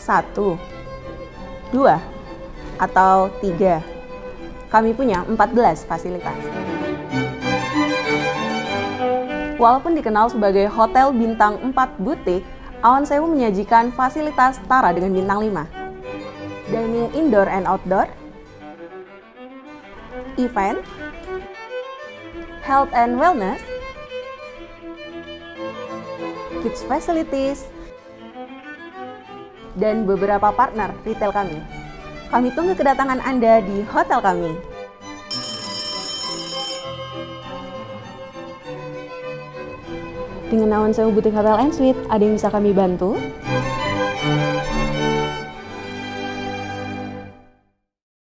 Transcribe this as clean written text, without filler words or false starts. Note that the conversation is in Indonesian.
1, 2, atau 3? Kami punya 14 fasilitas. Walaupun dikenal sebagai hotel bintang 4 butik, Awan Sewu menyajikan fasilitas setara dengan bintang 5. Dining indoor and outdoor, event, health and wellness, kids facilities, dan beberapa partner retail kami. Kami tunggu kedatangan Anda di hotel kami. Dengan Awan Sewu Butik Hotel and Suite, ada yang bisa kami bantu?